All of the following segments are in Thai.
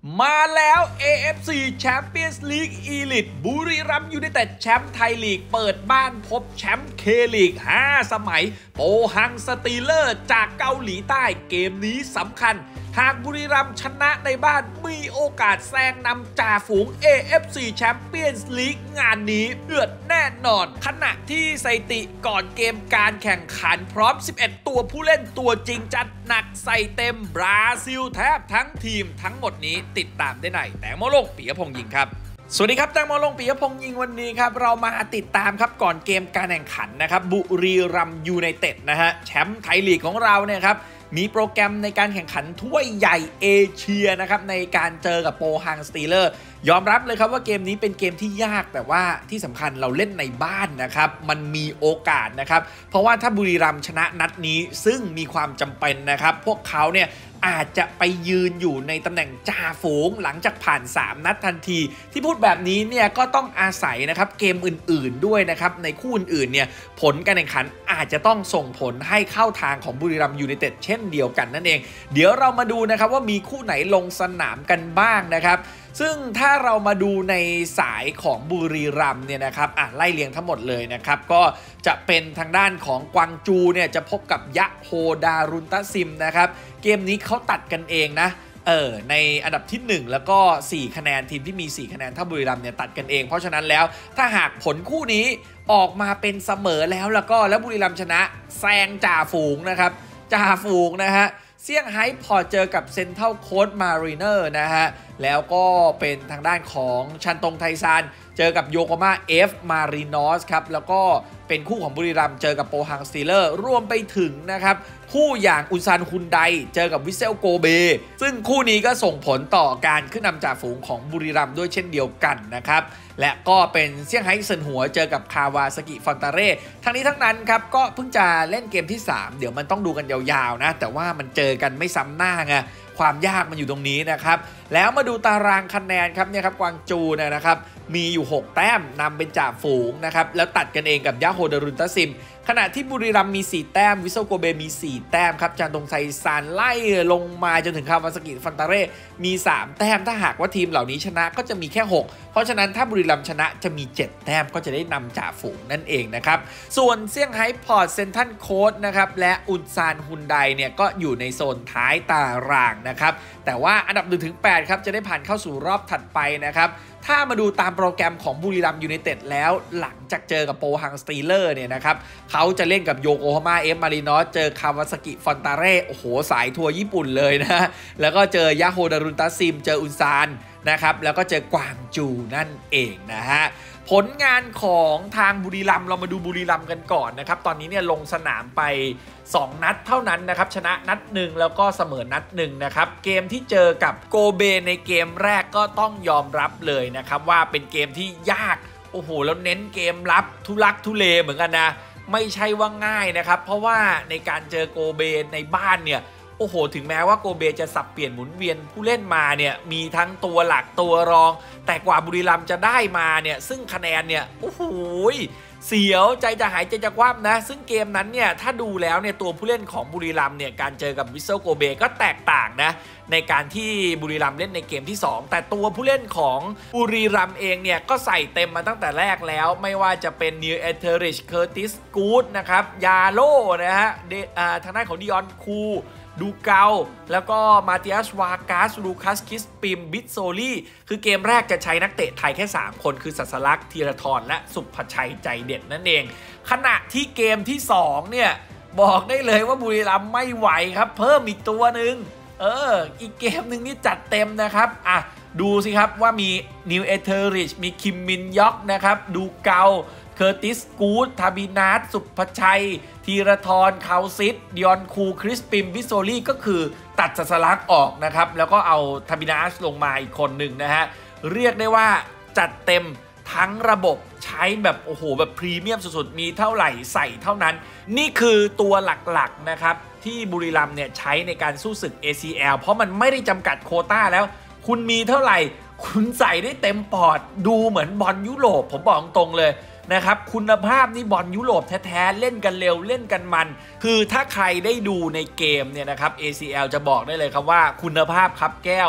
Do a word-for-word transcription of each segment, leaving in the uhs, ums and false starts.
มาแล้ว เอ เอฟ ซี Champions League Elite บุรีรัมย์ยูไนเต็ดแชมป์ไทยลีกเปิดบ้านพบแชมป์เคลีกห้าสมัยโปฮังสตีเลอร์จากเกาหลีใต้เกมนี้สำคัญหากบุรีรัมย์ชนะในบ้านมีโอกาสแซงนำจ่าฝูง เอ เอฟ ซี Champions League งานนี้เดือดแน่นอนขณะที่สถิติก่อนเกมการแข่งขันพร้อมสิบเอ็ดตัวผู้เล่นตัวจริงจัดหนักใส่เต็มบราซิลแทบทั้งทีมทั้งหมดนี้ติดตามได้ในแตงโมลงปิยพงษ์ยิงครับสวัสดีครับแตงโมลงปิยพงษ์ยิงวันนี้ครับเรามาติดตามครับก่อนเกมการแข่งขันนะครับบุรีรัมย์ยูไนเต็ดนะฮะแชมป์ไทยลีกของเราเนี่ยครับมีโปรแกรมในการแข่งขันถ้วยใหญ่เอเชียนะครับในการเจอกับโปฮังสตีเลอร์ยอมรับเลยครับว่าเกมนี้เป็นเกมที่ยากแต่ว่าที่สำคัญเราเล่นในบ้านนะครับมันมีโอกาสนะครับเพราะว่าถ้าบุรีรัมย์ชนะนัดนี้ซึ่งมีความจำเป็นนะครับพวกเขาเนี่ยอาจจะไปยืนอยู่ในตำแหน่งจ่าฝูงหลังจากผ่านสามนัดทันทีที่พูดแบบนี้เนี่ยก็ต้องอาศัยนะครับเกมอื่นๆด้วยนะครับในคู่อื่นๆเนี่ยผลการแข่งขันอาจจะต้องส่งผลให้เข้าทางของบุรีรัมย์ยูไนเต็ดเช่นเดียวกันนั่นเองเดี๋ยวเรามาดูนะครับว่ามีคู่ไหนลงสนามกันบ้างนะครับซึ่งถ้าเรามาดูในสายของบุรีรัมย์เนี่ยนะครับอ่ะไล่เรียงทั้งหมดเลยนะครับก็จะเป็นทางด้านของกวางจูเนี่ยจะพบกับยะโฮดารุนตะซิมนะครับเกมนี้เขาตัดกันเองนะเออในอันดับที่หนึ่งแล้วก็สี่คะแนนทีมที่มีสี่คะแนนถ้าบุรีรัมย์เนี่ยตัดกันเองเพราะฉะนั้นแล้วถ้าหากผลคู่นี้ออกมาเป็นเสมอแล้วแล้วก็แล้วบุรีรัมย์ชนะแซงจ่าฝูงนะครับจ่าฝูงนะฮะเซี่ยงไฮ้พอเจอกับเซนทรัลโค้ชมารีเนอร์นะฮะแล้วก็เป็นทางด้านของชันตงไทซานเจอกับโยโกมาเอฟมารีนอสครับแล้วก็เป็นคู่ของบุรีรัมย์เจอกับโปฮังสตีเลอร์รวมไปถึงนะครับคู่อย่างอุซานฮุนไดเจอกับวิเซลโกเบซึ่งคู่นี้ก็ส่งผลต่อการขึ้นนำจ่าฝูงของบุรีรัมย์ด้วยเช่นเดียวกันนะครับและก็เป็นเซี่ยงไฮ้เซินหัวเจอกับคาวาซากิฟอนตาเร่ทั้งนี้ทั้งนั้นครับก็เพิ่งจะเล่นเกมที่สามเดี๋ยวมันต้องดูกันยาวๆนะแต่ว่ามันเจอกันไม่ซ้ำหน้าไงความยากมันอยู่ตรงนี้นะครับแล้วมาดูตารางคะแนนครับเนี่ยครับกวางจูเนี่ยนะครับมีอยู่หกแต้มนำเป็นจ่าฝูงนะครับแล้วตัดกันเองกับยะโฮดารุนตะซิมขณะที่บุรีรัมย์มีสี่แต้มวิโซโกเบมีสี่แต้มครับจานตงไซซานไล่ลงมาจนถึงคาวาซากิฟันตาเร่มีสามแต้มถ้าหากว่าทีมเหล่านี้ชนะก็จะมีแค่หกเพราะฉะนั้นถ้าบุรีรัมย์ชนะจะมีเจ็ดแต้มก็จะได้นำจ่าฝูงนั่นเองนะครับส่วนเซี่ยงไฮ้พอร์ตเซนทันโค้ชนะครับและอุนซานฮุนไดเนี่ยก็อยู่ในโซนท้ายตารางนะครับแต่ว่าอันดับ หนึ่งถึงแปด ครับจะได้ผ่านเข้าสู่รอบถัดไปนะครับถ้ามาดูตามโปรแกรมของบุรีรัมย์ยูไนเต็ดแล้วหลังจากเจอกับโปฮังสตีเลอร์เนี่ยนะครับเขาจะเล่นกับโยโกฮาม่าเอฟมารินอสเจอคาวาซากิฟอนตาเร่โอ้โหสายทัวร์ญี่ปุ่นเลยนะแล้วก็เจอยะโฮดารุนตะซิมเจออุนซานนะครับแล้วก็เจอกวางจูนั่นเองนะฮะผลงานของทางบุรีรัมย์เรามาดูบุรีรัมย์กันก่อนนะครับตอนนี้เนี่ยลงสนามไปสองนัดเท่านั้นนะครับชนะนัดหนึ่งแล้วก็เสมอนัดหนึ่งนะครับเกมที่เจอกับโกเบในเกมแรกก็ต้องยอมรับเลยนะครับว่าเป็นเกมที่ยากโอ้โหแล้วเน้นเกมรับทุลักทุเลเหมือนกันนะไม่ใช่ว่าง่ายนะครับเพราะว่าในการเจอโกเบในบ้านเนี่ยโอ้โหถึงแม้ว่าโกเบจะสับเปลี่ยนหมุนเวียนผู้เล่นมาเนี่ยมีทั้งตัวหลักตัวรองแต่กว่าบุรีรัมย์จะได้มาเนี่ยซึ่งคะแนนเนี่ยโอ้โหเสียวใจจะหายใจจะคว่ำนะซึ่งเกมนั้นเนี่ยถ้าดูแล้วเนี่ยตัวผู้เล่นของบุรีรัมย์เนี่ยการเจอกับวิเซลโกเบก็แตกต่างนะในการที่บุรีรัมย์เล่นในเกมที่สองแต่ตัวผู้เล่นของบุรีรัมย์เองเนี่ยก็ใส่เต็มมาตั้งแต่แรกแล้วไม่ว่าจะเป็นนิวเอเทอริชเคอร์ติสกูดนะครับยาโลนะฮะทางด้านของดิออนคูดูเกาแล้วก็มาติอัสวากัสลูคัสคิสปิมบิทโซลี่คือเกมแรกจะใช้นักเตะไทยแค่สามคนคือศัสลักษณ์ธีรทรและสุภชัยใจเด็ดนั่นเองขณะที่เกมที่สองเนี่ยบอกได้เลยว่าบุรีรัมย์ไม่ไหวครับเพิ่มอีกตัวหนึ่งเอออีกเกมหนึ่งนี่จัดเต็มนะครับอ่ะดูสิครับว่ามีนิวเอเทอริชมีคิมมินยอกนะครับดูเกาเคอร์ติสกูดทาบินัสสุภชัยธีรทรคาซิสดิออนคูคริสปิมวิโซลี่ก็คือตัดศัสลักษณ์ออกนะครับแล้วก็เอาทาบินัสลงมาอีกคนหนึ่งนะฮะเรียกได้ว่าจัดเต็มทั้งระบบใช้แบบโอ้โหแบบพรีเมียมสุดๆมีเท่าไหร่ใส่เท่านั้นนี่คือตัวหลักๆนะครับที่บุรีรัมย์เนี่ยใช้ในการสู้ศึก เอ ซี แอล เพราะมันไม่ได้จำกัดโควต้าแล้วคุณมีเท่าไหร่คุณใส่ได้เต็มปอดดูเหมือนบอลยุโรปผมบอกตรงเลยนะครับคุณภาพนี่บอลยุโรปแท้ๆเล่นกันเร็วเล่นกันมันคือถ้าใครได้ดูในเกมเนี่ยนะครับ เอ ซี แอล จะบอกได้เลยครับว่าคุณภาพครับแก้ว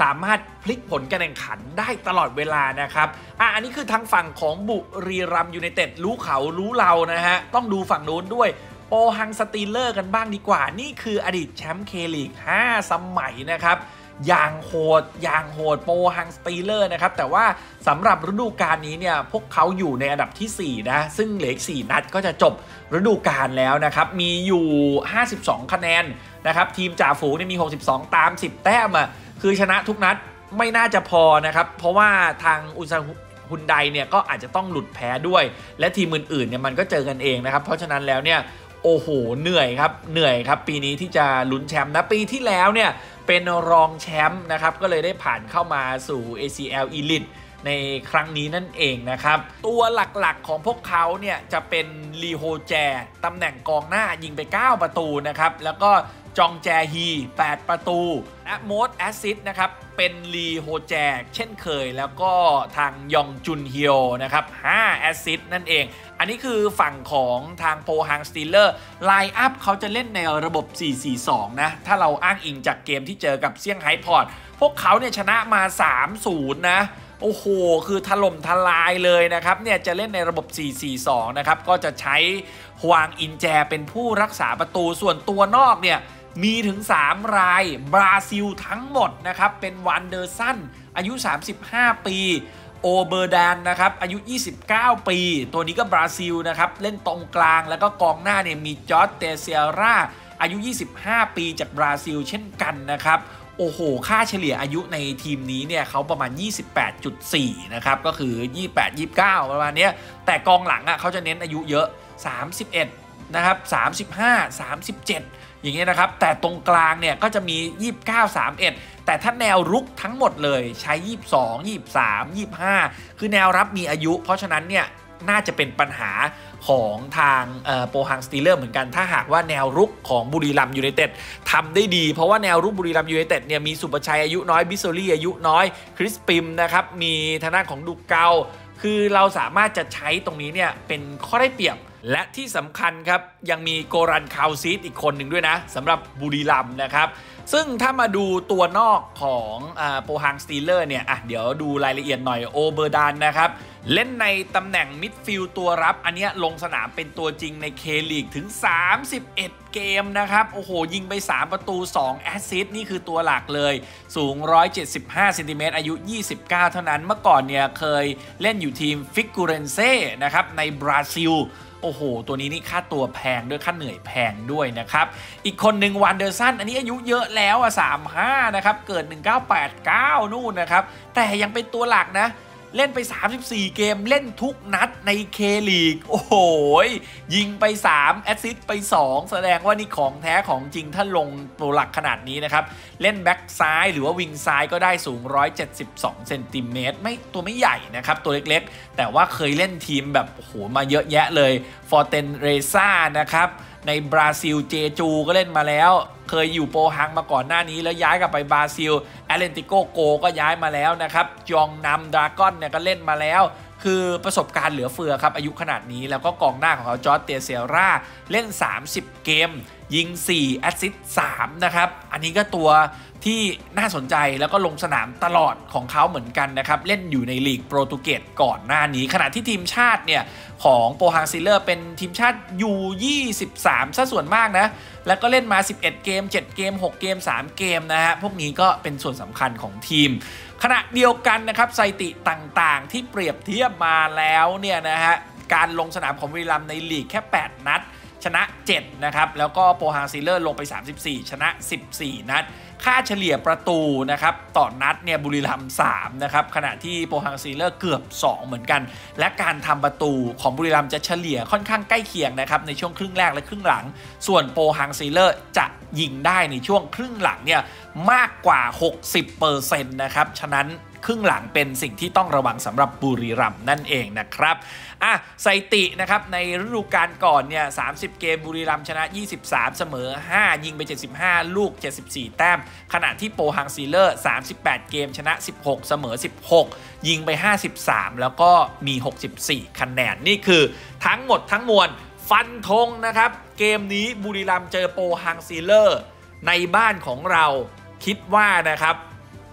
สามารถพลิกผลการแข่งขันได้ตลอดเวลานะครับอ่ะอันนี้คือทางฝั่งของบุรีรัมย์ยูไนเต็ดรู้เขารู้เรานะฮะต้องดูฝั่งนู้นด้วยโปฮังสตีลเลอร์กันบ้างดีกว่านี่คืออดีตแชมป์เคลีกห้าสมัยนะครับอย่างโหดอย่างโหดโปฮังสตีลเลอร์นะครับแต่ว่าสำหรับฤดูกาลนี้เนี่ยพวกเขาอยู่ในอันดับที่สี่นะซึ่งเหลืออีกสี่นัดก็จะจบฤดูกาลแล้วนะครับมีอยู่ห้าสิบสองคะแนนนะครับทีมจ่าฝูงเนี่ยมีหกสิบสองตามสิบแต้มอ่ะคือชนะทุกนัดไม่น่าจะพอนะครับเพราะว่าทางอุซาฮุนไดเนี่ยก็อาจจะต้องหลุดแพ้ด้วยและทีมอื่นๆเนี่ยมันก็เจอกันเองนะครับเพราะฉะนั้นแล้วเนี่ยโอ้โหเหนื่อยครับเหนื่อยครับปีนี้ที่จะลุ้นแชมป์นะปีที่แล้วเนี่ยเป็นรองแชมป์นะครับก็เลยได้ผ่านเข้ามาสู่ เอ ซี แอล Elite ในครั้งนี้นั่นเองนะครับตัวหลักๆของพวกเขาเนี่ยจะเป็นลีโฮแจตำแหน่งกองหน้ายิงไปเก้าประตูนะครับแล้วก็จองแจฮีแปดประตูและโมดแอสซิสต์นะครับเป็นลีโฮแจเช่นเคยแล้วก็ทางยองจุนเฮียวนะครับห้าแอสซิสต์นั่นเองอันนี้คือฝั่งของทางโปฮังสตีลเลอร์ไลน์อัพเขาจะเล่นในระบบ สี่ สี่ สอง นะถ้าเราอ้างอิงจากเกมที่เจอกับเซี่ยงไฮ้พอร์ตพวกเขาเนี่ยชนะมา สามศูนย์ นะโอ้โหคือถล่มทลายเลยนะครับเนี่ยจะเล่นในระบบ สี่ สี่ สอง นะครับก็จะใช้ฮวางอินแจเป็นผู้รักษาประตูส่วนตัวนอกเนี่ยมีถึงสามรายบราซิลทั้งหมดนะครับเป็นวันเดอร์สันอายุสามสิบห้าปีโอเบอร์ดานนะครับอายุยี่สิบเก้าปีตัวนี้ก็บราซิลนะครับเล่นตรงกลางแล้วก็กองหน้าเนี่ยมีจอร์จเตเซียร่าอายุยี่สิบห้าปีจากบราซิลเช่นกันนะครับโอ้โหค่าเฉลี่ยอายุในทีมนี้เนี่ยเขาประมาณ ยี่สิบแปดจุดสี่ นะครับก็คือยี่สิบแปด ยี่สิบเก้าประมาณนี้แต่กองหลังอ่ะเขาจะเน้นอายุเยอะสามสิบเอ็ดนะครับสามสิบห้า สามสิบเจ็ดอย่างเงี้ยนะครับแต่ตรงกลางเนี่ยก็จะมียี่สิบเก้า สามสิบเอ็ดแต่ถ้าแนวรุกทั้งหมดเลยใช้ยี่สิบสอง ยี่สิบสาม ยี่สิบห้าคือแนวรับมีอายุเพราะฉะนั้นเนี่ยน่าจะเป็นปัญหาของทางโปฮังสตีลเลอร์เหมือนกันถ้าหากว่าแนวรุกของบุรีรัมย์ยูไนเต็ดทำได้ดีเพราะว่าแนวรุกบุรีรัมย์ยูไนเต็ดเนี่ยมีสุประชัยอายุน้อยบิโซลี่อายุน้อยคริสปิมนะครับมีทางด้านของดูเกาคือเราสามารถจะใช้ตรงนี้เนี่ยเป็นข้อได้เปรียบและที่สำคัญครับยังมีโกรันคาวซีดอีกคนหนึ่งด้วยนะสำหรับบุรีรัมย์นะครับซึ่งถ้ามาดูตัวนอกของโปฮังสตีลเลอร์เนี่ยอ่ะเดี๋ยวดูรายละเอียดหน่อยโอเบอร์ดานนะครับเล่นในตำแหน่งมิดฟิลด์ตัวรับอันนี้ลงสนามเป็นตัวจริงในเคลีกถึงสามสิบเอ็ดเกมนะครับโอ้โหยิงไปสามประตูสองแอสซิสต์นี่คือตัวหลักเลยสูงหนึ่งร้อยเจ็ดสิบห้าเซนติเมตรอายุยี่สิบเก้าเท่านั้นเมื่อก่อนเนี่ยเคยเล่นอยู่ทีมฟิกูเรนเซ่นะครับในบราซิลโอ้โหตัวนี้นี่ค่าตัวแพงด้วยค่าเหนื่อยแพงด้วยนะครับอีกคนหนึ่งวันเดอร์สันอันนี้อายุเยอะแล้วอ่ะสามสิบห้านะครับเกิดหนึ่งเก้าแปดเก้านู่นนะครับแต่ยังเป็นตัวหลักนะเล่นไปสามสิบสี่เกมเล่นทุกนัดในเคลีกโอ้โหยิงไปสามแอสซิสต์ไปสองแสดงว่านี่ของแท้ของจริงถ้าลงตัวหลักขนาดนี้นะครับเล่นแบ็กซ้ายหรือว่าวิงซ้ายก็ได้สูงหนึ่งร้อยเจ็ดสิบสองเซนติเมตรไม่ตัวไม่ใหญ่นะครับตัวเล็กๆแต่ว่าเคยเล่นทีมแบบโอ้โหมาเยอะแยะเลยฟอร์เตนเรซ่านะครับในบราซิลเจจูก็เล่นมาแล้วเคยอยู่โปฮังมาก่อนหน้านี้แล้วย้ายกลับไปบราซิลแอตเลติโกโกก็ย้ายมาแล้วนะครับจองนำดราก้อนเนี่ยก็เล่นมาแล้วคือประสบการณ์เหลือเฟือครับอายุขนาดนี้แล้วก็กองหน้าของเขาจอร์จเตเซียร่าเล่นสามสิบเกมยิงสี่แอสซิสต์สามนะครับอันนี้ก็ตัวที่น่าสนใจแล้วก็ลงสนามตลอดของเขาเหมือนกันนะครับเล่นอยู่ในลีกโปรตุเกสก่อนหน้านี้ขณะที่ทีมชาติเนี่ยของโปฮังซิลเลอร์เป็นทีมชาติ ยู ยี่สิบสาม ซะส่วนมากนะแล้วก็เล่นมาสิบเอ็ดเกมเจ็ดเกมหกเกมสามเกมนะฮะพวกนี้ก็เป็นส่วนสำคัญของทีมขณะเดียวกันนะครับสถิติต่างๆที่เปรียบเทียบมาแล้วเนี่ยนะฮะการลงสนามของบุรีรัมย์ในลีกแค่แปดนัดชนะเจ็ดนะครับแล้วก็โปฮังซิลเลอร์ลงไปสามสิบสี่ชนะสิบสี่นัดค่าเฉลี่ยประตูนะครับต่อนัดเนี่ยบุรีรัมย์สามนะครับขณะที่โปฮังซิลเลอร์เกือบสองเหมือนกันและการทำประตูของบุรีรัมย์จะเฉลี่ยค่อนข้างใกล้เคียงนะครับในช่วงครึ่งแรกและครึ่งหลังส่วนโปฮังซิลเลอร์จะยิงได้ในช่วงครึ่งหลังเนี่ยมากกว่า หกสิบเปอร์เซ็นต์ นะครับฉะนั้นครึ่งหลังเป็นสิ่งที่ต้องระวังสำหรับบุรีรัมย์นั่นเองนะครับอ่ะสถิตินะครับในฤดูกาลก่อนเนี่ยสามสิบเกมบุรีรัมย์ชนะยี่สิบสามเสมอห้ายิงไปเจ็ดสิบห้าลูกเจ็ดสิบสี่แต้มขณะที่โปฮังซิลเลอร์สามสิบแปดเกมชนะสิบหกเสมอสิบหกยิงไปห้าสิบสามแล้วก็มีหกสิบสี่คะแนนนี่คือทั้งหมดทั้งมวลฟันธงนะครับเกมนี้บุรีรัมย์เจอโปฮังซิลเลอร์ในบ้านของเราคิดว่านะครับ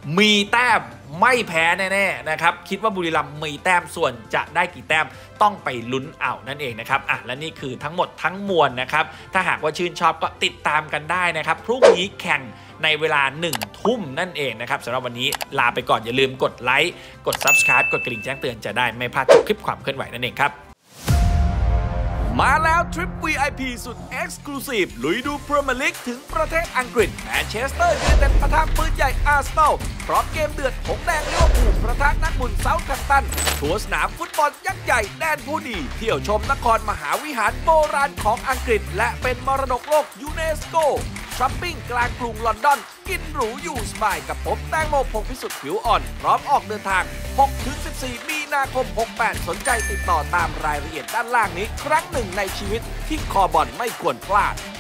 มีแต้มไม่แพ้แน่ๆนะครับคิดว่าบุรีรัมย์มีแต้มส่วนจะได้กี่แต้มต้องไปลุ้นเอานั่นเองนะครับอ่ะและนี่คือทั้งหมดทั้งมวลนะครับถ้าหากว่าชื่นชอบก็ติดตามกันได้นะครับพรุ่งนี้แข่งในเวลาหนึ่งทุ่มนั่นเองนะครับสำหรับวันนี้ลาไปก่อนอย่าลืมกดไลค์กด ซับสไครบ์ กดกระดิ่งแจ้งเตือนจะได้ไม่พลาดทุกคลิปความเคลื่อนไหวนั่นเองครับมาแล้วทริป วี ไอ พี สุด Exclusive ลุยดูพรีเมียร์ลีกถึงประเทศอังกฤษแมนเชสเตอร์ยูไนเต็ดปะทะปืนใหญ่อาร์เซนอลพร้อมเกมเดือดหงแดงลิเวอร์พูลประทะนักบุญเซาท์แฮมป์ตันทัวร์สนามฟุตบอลยักษ์ใหญ่แดนผู้ดีเที่ยวชมนครมหาวิหารโบราณของอังกฤษและเป็นมรดกโลกยูเนสโกช้อปปิ้งกลางกรุงลอนดอนกินหรูอยู่สบายกับผมแตงโมพงษ์พิสุทธิ์ผิวอ่อนพร้อมออกเดินทาง หกถึงสิบสี่ มีนาคม หกแปด สนใจติดต่อตามรายละเอียดด้านล่างนี้ครั้งหนึ่งในชีวิตที่คอบอลไม่ควรพลาด